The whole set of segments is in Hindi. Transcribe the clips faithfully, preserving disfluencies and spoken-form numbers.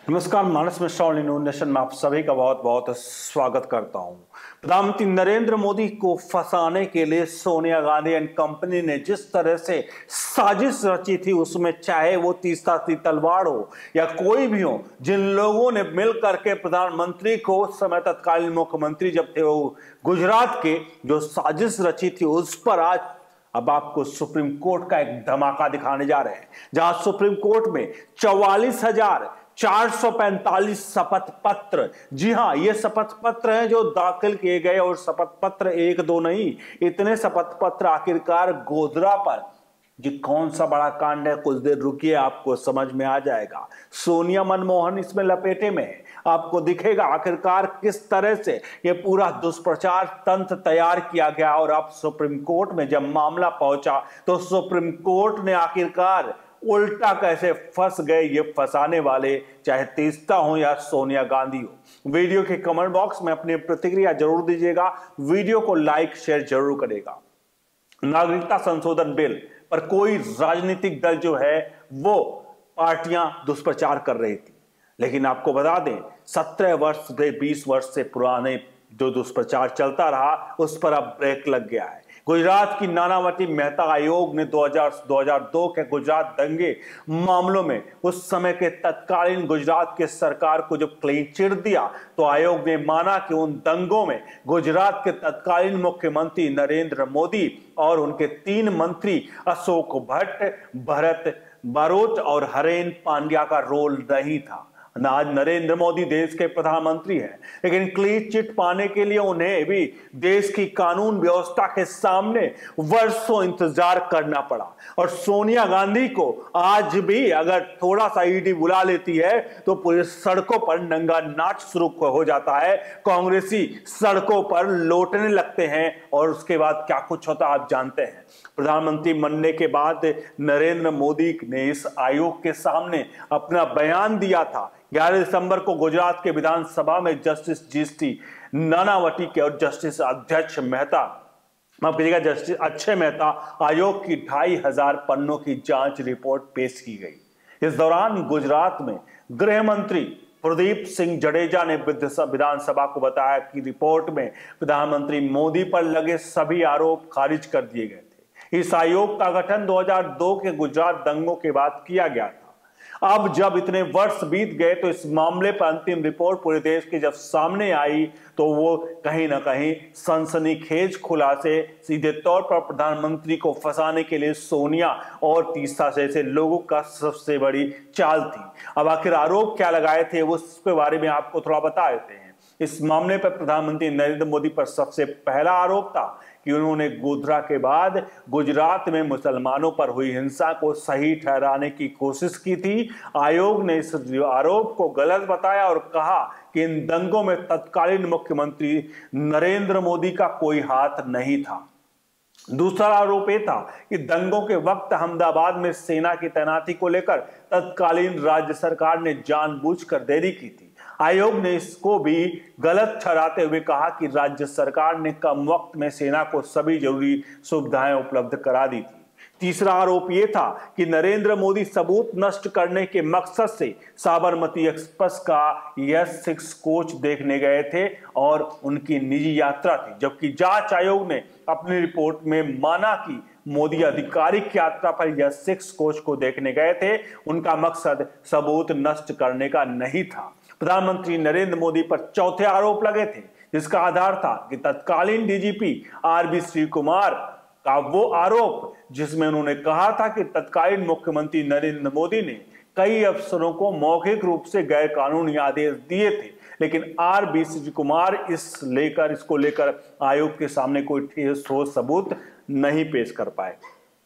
नमस्कार, मानस मिश्रा और न्यूज नेशन में आप सभी का बहुत बहुत स्वागत करता हूं। प्रधानमंत्री नरेंद्र मोदी को फंसाने के लिए सोनिया गांधी एंड कंपनी ने जिस तरह से साजिश रची थी, उसमें चाहे वो तीस्ता सी तलवार हो या कोई भी हो, जिन लोगों ने मिल करके प्रधानमंत्री को उस समय तत्कालीन मुख्यमंत्री जब थे वो गुजरात के, जो साजिश रची थी उस पर आज अब आपको सुप्रीम कोर्ट का एक धमाका दिखाने जा रहे हैं, जहां सुप्रीम कोर्ट में चौवालीस हजार चार सौ पैंतालीस शपथ पत्र, जी हां, ये शपथ पत्र हैं जो दाखिल किए गए, और शपथ पत्र एक दो नहीं, इतने शपथ पत्र आखिरकार गोधरा पर। जी कौन सा बड़ा कांड है, कुछ देर रुकिए, आपको समझ में आ जाएगा। सोनिया मनमोहन इसमें लपेटे में है, आपको दिखेगा आखिरकार किस तरह से ये पूरा दुष्प्रचार तंत्र तैयार किया गया। और अब सुप्रीम कोर्ट में जब मामला पहुंचा तो सुप्रीम कोर्ट ने आखिरकार उल्टा कैसे फंस गए ये फंसाने वाले, चाहे तीस्ता हो या सोनिया गांधी हो। वीडियो के कमेंट बॉक्स में अपनी प्रतिक्रिया जरूर दीजिएगा, वीडियो को लाइक शेयर जरूर करेगा। नागरिकता संशोधन बिल पर कोई राजनीतिक दल जो है वो पार्टियां दुष्प्रचार कर रही थी, लेकिन आपको बता दें सत्रह वर्ष से बीस वर्ष से पुराने जो दुष्प्रचार चलता रहा उस पर अब ब्रेक लग गया है। गुजरात की नानावती मेहता आयोग ने दो हज़ार दो के गुजरात दंगे मामलों में उस समय के तत्कालीन गुजरात के सरकार को जब क्लीन चिट दिया तो आयोग ने माना कि उन दंगों में गुजरात के तत्कालीन मुख्यमंत्री नरेंद्र मोदी और उनके तीन मंत्री अशोक भट्ट, भरत बारोट और हरेन पांड्या का रोल नहीं था। आज नरेंद्र मोदी देश के प्रधानमंत्री हैं, लेकिन क्लीन चिट पाने के लिए उन्हें भी देश की कानून व्यवस्था के सामने वर्षों इंतजार करना पड़ा। और सोनिया गांधी को आज भी अगर थोड़ा सा ईडी बुला लेती है तो पूरे सड़कों पर नंगा नाच शुरू हो जाता है, कांग्रेसी सड़कों पर लौटने लगते हैं, और उसके बाद क्या कुछ होता आप जानते हैं। प्रधानमंत्री बनने के बाद नरेंद्र मोदी ने इस आयोग के सामने अपना बयान दिया था। ग्यारह दिसंबर को गुजरात के विधानसभा में जस्टिस जीएसटी नानावती के और जस्टिस अध्यक्ष मेहता माफ कीजिएगा जस्टिस अक्षय मेहता आयोग की ढाई हजार पन्नों की जांच रिपोर्ट पेश की गई। इस दौरान गुजरात में गृह मंत्री प्रदीप सिंह जडेजा ने विधानसभा को बताया कि रिपोर्ट में प्रधानमंत्री मोदी पर लगे सभी आरोप खारिज कर दिए गए थे। इस आयोग का गठन दो हज़ार दो के गुजरात दंगों के बाद किया गया था। अब जब इतने वर्ष बीत गए तो इस मामले पर अंतिम रिपोर्ट पूरे देश के जब सामने आई तो वो कहीं ना कहीं सनसनीखेज खुलासे सीधे तौर पर प्रधानमंत्री को फंसाने के लिए सोनिया और तीस्ता जैसे लोगों का सबसे बड़ी चाल थी। अब आखिर आरोप क्या लगाए थे उसके बारे में आपको थोड़ा बता देते हैं। इस मामले पर प्रधानमंत्री नरेंद्र मोदी पर सबसे पहला आरोप था कि उन्होंने गोधरा के बाद गुजरात में मुसलमानों पर हुई हिंसा को सही ठहराने की कोशिश की थी। आयोग ने इस आरोप को गलत बताया और कहा कि इन दंगों में तत्कालीन मुख्यमंत्री नरेंद्र मोदी का कोई हाथ नहीं था। दूसरा आरोप यह था कि दंगों के वक्त अहमदाबाद में सेना की तैनाती को लेकर तत्कालीन राज्य सरकार ने जानबूझकर देरी की थी। आयोग ने इसको भी गलत ठहराते हुए कहा कि राज्य सरकार ने कम वक्त में सेना को सभी जरूरी सुविधाएं उपलब्ध करा दी थी। तीसरा आरोप यह था कि नरेंद्र मोदी सबूत नष्ट करने के मकसद से साबरमती एक्सप्रेस का एस सिक्स कोच देखने गए थे और उनकी निजी यात्रा थी, जबकि जांच आयोग ने अपनी रिपोर्ट में माना कि मोदी आधिकारिक यात्रा पर एस सिक्स कोच को देखने गए थे, उनका मकसद सबूत नष्ट करने का नहीं था। प्रधानमंत्री नरेंद्र मोदी पर चौथे आरोप लगे थे, जिसका आधार था कि तत्कालीन डीजीपी आरबी श्री कुमार का वो आरोप जिसमें उन्होंने कहा था कि तत्कालीन मुख्यमंत्री नरेंद्र मोदी ने कई अफसरों को मौखिक रूप से गैर कानूनी आदेश दिए थे, लेकिन आर बी श्री कुमार इस लेकर इसको लेकर आयोग के सामने कोई ठोस सबूत नहीं पेश कर पाए।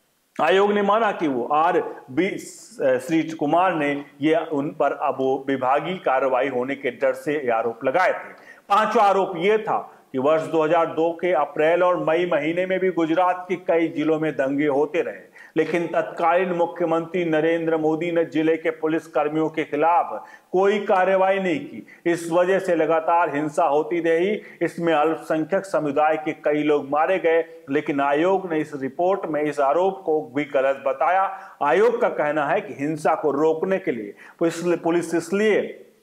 आयोग ने माना कि वो आर बी श्री कुमार ने ये उन पर अब विभागीय कार्रवाई होने के डर से आरोप लगाए थे। पांचवा आरोप यह था कि वर्ष दो हज़ार दो के अप्रैल और मई महीने में भी गुजरात के कई जिलों में दंगे होते रहे, लेकिन तत्कालीन मुख्यमंत्री नरेंद्र मोदी ने जिले के पुलिस कर्मियों के खिलाफ कोई कार्रवाई नहीं की। इस वजह से लगातार हिंसा होती रही। इसमें अल्पसंख्यक समुदाय के कई लोग मारे गए, लेकिन आयोग ने इस रिपोर्ट में इस आरोप को भी गलत बताया। आयोग का कहना है कि हिंसा को रोकने के लिए पुलिस इसलिए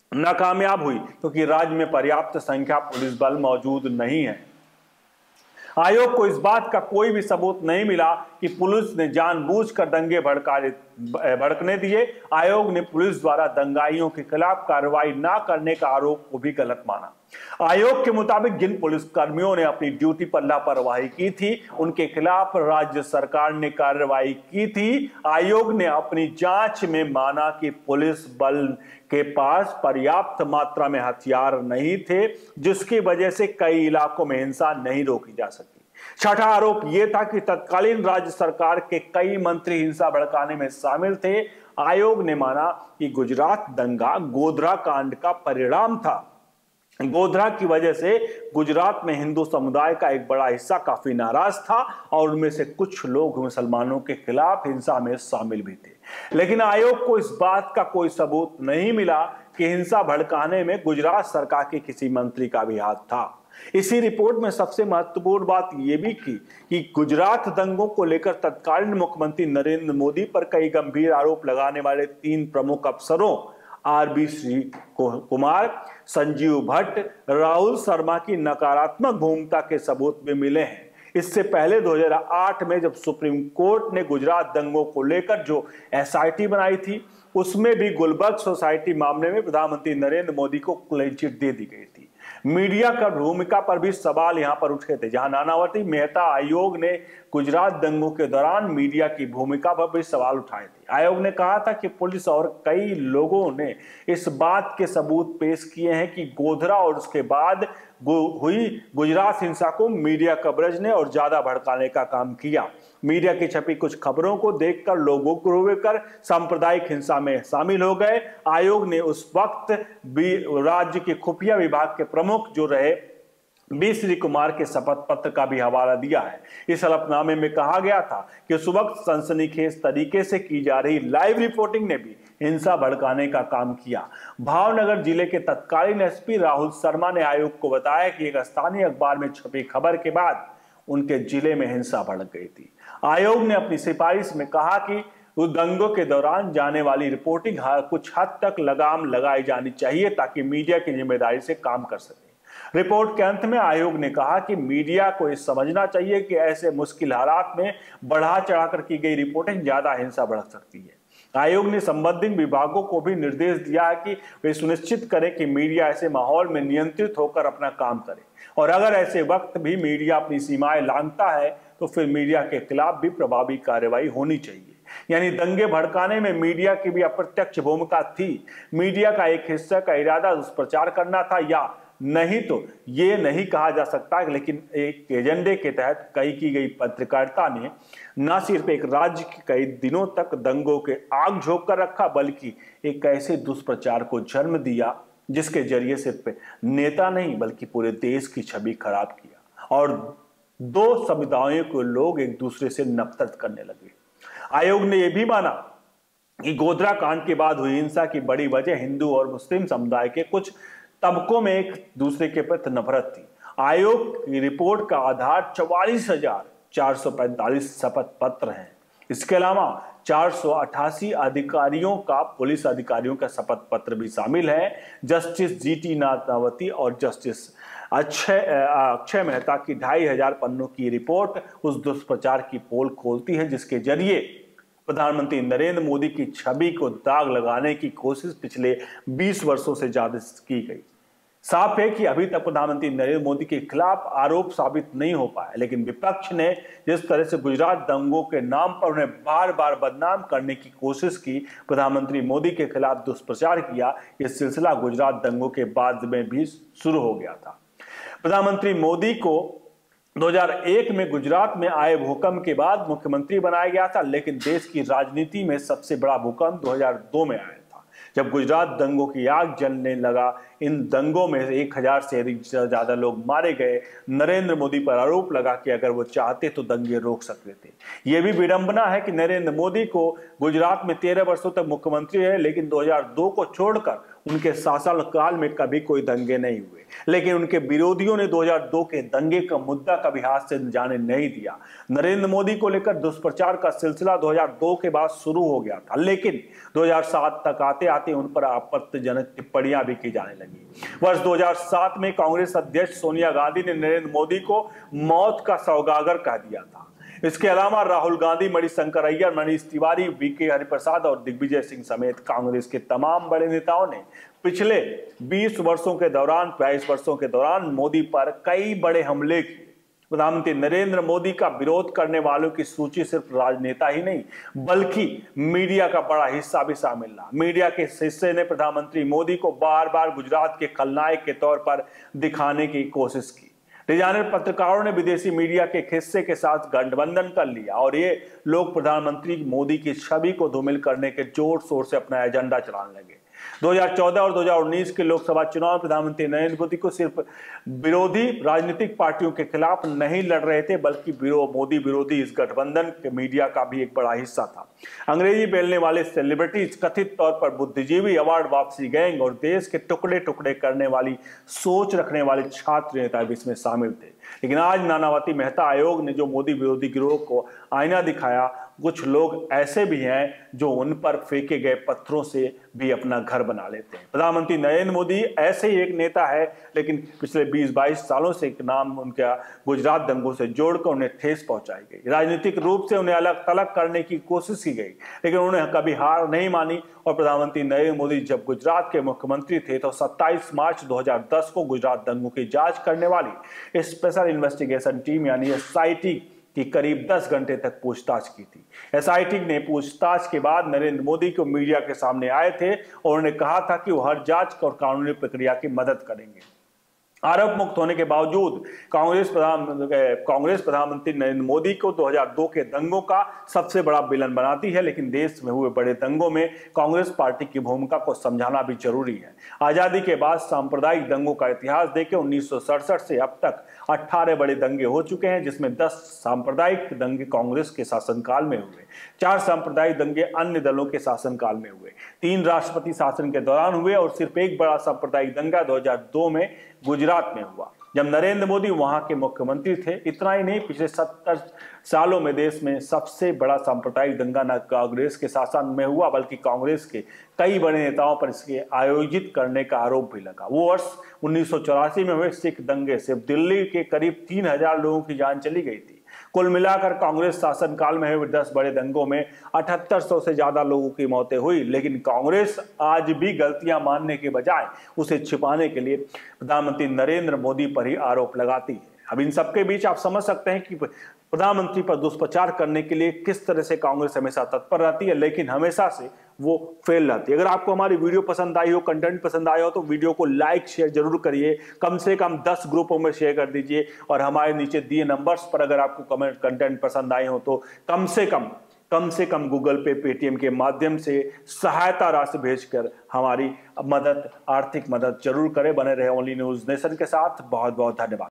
नाकामयाब हुई क्योंकि राज्य में पर्याप्त संख्या पुलिस बल मौजूद नहीं है। आयोग को इस बात का कोई भी सबूत नहीं मिला कि पुलिस ने जानबूझकर दंगे भड़का भड़कने दिए। आयोग ने पुलिस द्वारा दंगाइयों के खिलाफ कार्रवाई न करने का आरोप को भी गलत माना। आयोग के मुताबिक जिन पुलिस कर्मियों ने अपनी ड्यूटी पर लापरवाही की थी उनके खिलाफ राज्य सरकार ने कार्रवाई की थी। आयोग ने अपनी जांच में माना कि पुलिस बल के पास पर्याप्त मात्रा में हथियार नहीं थे, जिसकी वजह से कई इलाकों में हिंसा नहीं रोकी जा सकी। छठा आरोप यह था कि तत्कालीन राज्य सरकार के कई मंत्री हिंसा भड़काने में शामिल थे। आयोग ने माना कि गुजरात दंगा गोधरा कांड का परिणाम था। गोधरा की वजह से गुजरात में हिंदू समुदाय का एक बड़ा हिस्सा काफी नाराज था और उनमें से कुछ लोग मुसलमानों के खिलाफ हिंसा में शामिल भी थे। लेकिन आयोग को इस बात का कोई सबूत नहीं मिला कि हिंसा भड़काने में गुजरात सरकार के किसी मंत्री का भी हाथ था। इसी रिपोर्ट में सबसे महत्वपूर्ण बात यह भी की कि गुजरात दंगों को लेकर तत्कालीन मुख्यमंत्री नरेंद्र मोदी पर कई गंभीर आरोप लगाने वाले तीन प्रमुख अफसरों R B Sreekumar, Sanjiv Bhatt, Rahul Sharma की नकारात्मक भूमिका के सबूत भी मिले हैं। इससे पहले दो हज़ार आठ में जब सुप्रीम कोर्ट ने गुजरात दंगों को लेकर जो एस आई टी बनाई थी उसमें भी गुलबर्ग सोसाइटी मामले में प्रधानमंत्री नरेंद्र मोदी को क्लीन चिट दे दी गई थी। मीडिया का भूमिका पर भी सवाल यहां पर उठे थे, जहां नानावती मेहता आयोग ने गुजरात दंगों के दौरान मीडिया की भूमिका पर भी सवाल उठाए थे। आयोग ने कहा था कि पुलिस और कई लोगों ने इस बात के सबूत पेश किए हैं कि गोधरा और उसके बाद हुई गुजरात हिंसा को मीडिया कवरेज ने और ज्यादा भड़काने का काम किया। मीडिया की छपी कुछ खबरों को देखकर लोगों को रोककर सांप्रदायिक हिंसा में शामिल हो गए। आयोग ने उस वक्त भी राज्य के खुफिया विभाग के प्रमुख जो रहे बी श्री कुमार के शपथ पत्र का भी हवाला दिया है। इस हलफनामे में कहा गया था कि उस वक्त सनसनीखेज तरीके से की जा रही लाइव रिपोर्टिंग ने भी हिंसा भड़काने का काम किया। भावनगर जिले के तत्कालीन एस पी राहुल शर्मा ने आयोग को बताया कि एक स्थानीय अखबार में छपी खबर के बाद उनके जिले में हिंसा भड़क गई थी। आयोग ने अपनी सिफारिश में कहा कि उस दंगों के दौरान जाने वाली रिपोर्टिंग कुछ हद तक लगाम लगाई जानी चाहिए ताकि मीडिया की जिम्मेदारी से काम कर सके। रिपोर्ट के अंत में आयोग ने कहा कि मीडिया को ये समझना चाहिए कि ऐसे मुश्किल हालात में बढ़ा चढ़ाकर की गई रिपोर्टिंग ज्यादा हिंसा भड़क सकती है। आयोग ने संबंधित विभागों को भी निर्देश दिया है कि वे सुनिश्चित करें कि मीडिया ऐसे माहौल में नियंत्रित होकर अपना काम करे और अगर ऐसे वक्त भी मीडिया अपनी सीमाएं लांघता है तो फिर मीडिया के खिलाफ भी प्रभावी कार्रवाई होनी चाहिए। यानी दंगे भड़काने में मीडिया की भी अप्रत्यक्ष भूमिका थी। मीडिया का एक हिस्सा का इरादा दुष्प्रचार करना था या नहीं तो ये नहीं कहा जा सकता, लेकिन एक एजेंडे के तहत कई की गई पत्रकारिता ने न सिर्फ एक राज्य के कई दिनों तक दंगों के आग झोंक कर रखा बल्कि एक ऐसे दुष्प्रचार को जन्म दिया जिसके जरिए सिर्फ नेता नहीं बल्कि पूरे देश की छवि खराब किया और दो समुदायों के लोग एक दूसरे से नफरत करने लगे। आयोग ने यह भी माना कि गोधरा कांड के बाद हुई हिंसा की बड़ी वजह हिंदू और मुस्लिम समुदाय के कुछ तबकों में एक दूसरे के प्रति नफरत थी। आयोग की रिपोर्ट का आधार चौवालीस हजार चार सौ पैंतालीस शपथ पत्र हैं। इसके अलावा चार सौ अठासी अधिकारियों का पुलिस अधिकारियों का शपथ पत्र भी शामिल है। जस्टिस जी टी नानावती और जस्टिस अक्षय अक्षय मेहता की ढाई हजार पन्नों की रिपोर्ट उस दुष्प्रचार की पोल खोलती है जिसके जरिए प्रधानमंत्री नरेंद्र मोदी की छवि को दाग लगाने की कोशिश पिछले बीस वर्षों से ज्यादा की गई। साफ है कि अभी तक प्रधानमंत्री नरेंद्र मोदी के खिलाफ आरोप साबित नहीं हो पाया, लेकिन विपक्ष ने जिस तरह से गुजरात दंगों के नाम पर उन्हें बार बार बदनाम करने की कोशिश की, प्रधानमंत्री मोदी के खिलाफ दुष्प्रचार किया, यह सिलसिला गुजरात दंगों के बाद में भी शुरू हो गया था। प्रधानमंत्री मोदी को दो हज़ार एक में गुजरात में आए भूकंप के बाद मुख्यमंत्री बनाया गया था, लेकिन देश की राजनीति में सबसे बड़ा भूकंप दो हज़ार दो में आया था जब गुजरात दंगों की आग जलने लगा। इन दंगों में एक हजार से अधिक ज्यादा लोग मारे गए। नरेंद्र मोदी पर आरोप लगा कि अगर वो चाहते तो दंगे रोक सकते थे। यह भी विडंबना है कि नरेंद्र मोदी को गुजरात में तेरह वर्षों तक मुख्यमंत्री है, लेकिन दो हज़ार दो को छोड़कर उनके शासनकाल में कभी कोई दंगे नहीं हुए, लेकिन उनके विरोधियों ने दो हज़ार दो के दंगे का मुद्दा कभी हाथ से जाने नहीं दिया। नरेंद्र मोदी को लेकर दुष्प्रचार का सिलसिला दो हज़ार दो के बाद शुरू हो गया था, लेकिन दो हज़ार सात तक आते आते उन पर आपत्तिजनक टिप्पणियां भी की जाने लगी। वर्ष दो हज़ार सात में कांग्रेस अध्यक्ष सोनिया गांधी ने नरेंद्र मोदी को मौत का सौगागर कह दिया था। इसके अलावा राहुल गांधी, मणिशंकर अय्यर, मनीष तिवारी, वीके हरिप्रसाद और दिग्विजय सिंह समेत कांग्रेस के तमाम बड़े नेताओं ने पिछले बीस वर्षों के दौरान बाईस वर्षों के दौरान मोदी पर कई बड़े हमले किए। प्रधानमंत्री नरेंद्र मोदी का विरोध करने वालों की सूची सिर्फ राजनेता ही नहीं बल्कि मीडिया का बड़ा हिस्सा भी शामिल रहा। मीडिया के हिस्से ने प्रधानमंत्री मोदी को बार बार गुजरात के खलनायक के तौर पर दिखाने की कोशिश की। डिजाइनर पत्रकारों ने विदेशी मीडिया के हिस्से के साथ गठबंधन कर लिया और ये लोग प्रधानमंत्री मोदी की छवि को धूमिल करने के जोर शोर से अपना एजेंडा चलाने लगे। दो हज़ार चौदह और दो हज़ार उन्नीस के लोकसभा चुनाव में प्रधानमंत्री नरेंद्र मोदी को सिर्फ विरोधी राजनीतिक पार्टियों के खिलाफ नहीं लड़ रहे थे बल्कि मोदी विरोधी इस गठबंधन के मीडिया का भी एक बड़ा हिस्सा था। अंग्रेजी बोलने वाले सेलिब्रिटीज, कथित तौर पर बुद्धिजीवी, अवार्ड वापसी गैंग और देश के टुकड़े टुकड़े करने वाली सोच रखने वाले छात्र नेता भी इसमें शामिल थे। लेकिन आज नानावती मेहता आयोग ने जो मोदी विरोधी गिरोह को आईना दिखाया, कुछ लोग ऐसे भी हैं जो उन पर फेंके गए पत्थरों से भी अपना घर बना लेते हैं। प्रधानमंत्री नरेंद्र मोदी ऐसे ही एक नेता है, लेकिन पिछले बीस बाईस सालों से एक नाम उनका गुजरात दंगों से जोड़कर उन्हें ठेस पहुंचाई गई। राजनीतिक रूप से उन्हें अलग थलग करने की कोशिश की गई, लेकिन उन्होंने कभी हार नहीं मानी और प्रधानमंत्री नरेंद्र मोदी जब गुजरात के मुख्यमंत्री थे तो सत्ताईस मार्च दो हज़ार दस को गुजरात दंगों की जांच करने वाली स्पेशल इन्वेस्टिगेशन टीम यानी एस आई टी की करीब दस घंटे तक पूछताछ की थी। एस आई टी ने पूछताछ के बाद नरेंद्र मोदी को मीडिया के सामने आए थे और उन्होंने कहा था कि वो हर जांच और कानूनी प्रक्रिया की मदद करेंगे। आरोप मुक्त होने के बावजूद कांग्रेस प्रधान कांग्रेस प्रधानमंत्री नरेंद्र मोदी को दो हज़ार दो के दंगों का सबसे बड़ा विलन बनाती है, लेकिन देश में हुए बड़े दंगों में कांग्रेस पार्टी की भूमिका को समझाना भी जरूरी है। आजादी के बाद सांप्रदायिक दंगों का इतिहास देखें, उन्नीस सौ सड़सठ से अब तक अठारह बड़े दंगे हो चुके हैं, जिसमें दस सांप्रदायिक दंगे कांग्रेस के शासनकाल में हुए, चार सांप्रदायिक दंगे अन्य दलों के शासनकाल में हुए, तीन राष्ट्रपति शासन के दौरान हुए और सिर्फ एक बड़ा सांप्रदायिक दंगा दो हज़ार दो में गुजरात में हुआ जब नरेंद्र मोदी वहां के मुख्यमंत्री थे। इतना ही नहीं, पिछले सत्तर सालों में देश में सबसे बड़ा सांप्रदायिक दंगा न कांग्रेस के शासन में हुआ बल्कि कांग्रेस के कई बड़े नेताओं पर इसके आयोजित करने का आरोप भी लगा। वो वर्ष उन्नीस सौ चौरासी में हुए सिख दंगे से दिल्ली के करीब तीन हजार लोगों की जान चली गई थी। कुल मिलाकर कांग्रेस शासनकाल में हुए दस बड़े दंगों में अठहत्तर सौ से ज्यादा लोगों की मौतें हुई, लेकिन कांग्रेस आज भी गलतियां मानने के बजाय उसे छिपाने के लिए प्रधानमंत्री नरेंद्र मोदी पर ही आरोप लगाती है। अब इन सबके बीच आप समझ सकते हैं कि प्रधानमंत्री पर दुष्प्रचार करने के लिए किस तरह से कांग्रेस हमेशा तत्पर रहती है, लेकिन हमेशा से वो फेल रहती है। अगर आपको हमारी वीडियो पसंद आई हो, कंटेंट पसंद आया हो तो वीडियो को लाइक शेयर जरूर करिए, कम से कम दस ग्रुपों में शेयर कर दीजिए और हमारे नीचे दिए नंबर्स पर अगर आपको कमेंट कंटेंट पसंद आए हो तो कम से कम कम से कम गूगल पे, पेटीएम के माध्यम से सहायता राशि भेजकर हमारी मदद, आर्थिक मदद जरूर करें। बने रहे ओनली न्यूज नेशन के साथ। बहुत बहुत धन्यवाद।